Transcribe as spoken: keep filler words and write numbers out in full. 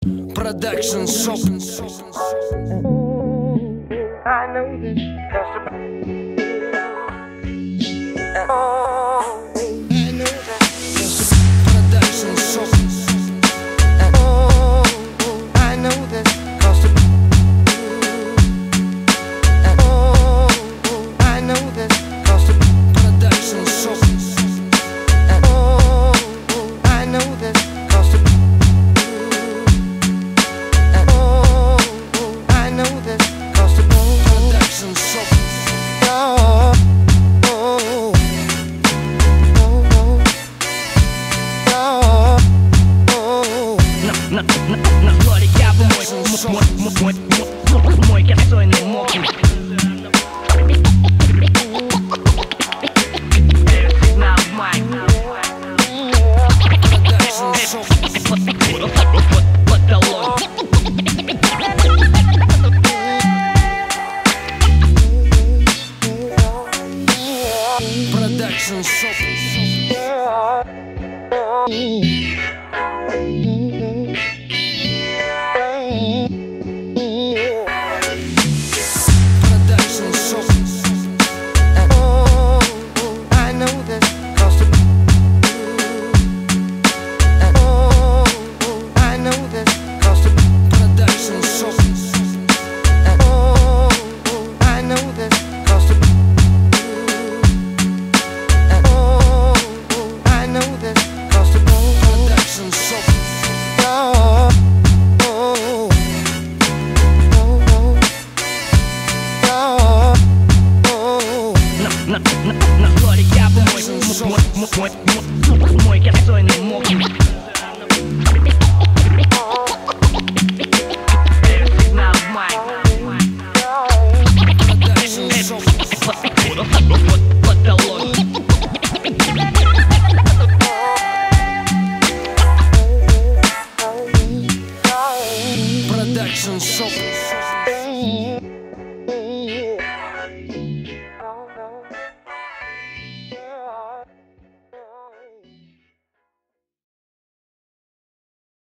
Production shopping. I know this customer. Oh, I know that Production shopping. Oh, I know this customer. Oh, I know this customer. Production shopping. Oh, I know this customer. Oh, I know this customer. Production shopping. Oh, oh, oh, oh, oh. На, на, на флоре я бы мой, мой, мой, мой, мой косойный мокрый. Сигнал в майк. Production shopping. Потолок. Production shopping. Production shopping. Oh, I know this customer. Oh, I know this customer. Production shopping. Oh, I know this customer. Oh, I know this customer. Production shopping. Oh, oh, oh, oh, oh. На, на, на, на флоре я бы мой, мой, мой, мой, мой косойный мокрый. Сигнал в майк. Production shopping. Потолок. Production shopping.